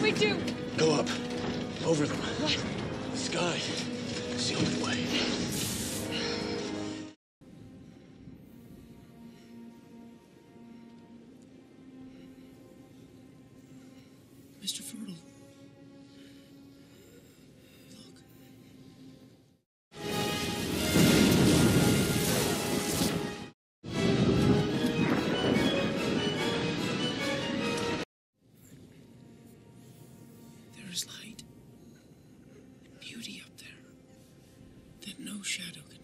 we do? Go up. Over them. What? The sky. It's the only way. Mr. Fertile. Look. There is light, beauty up there that no shadow can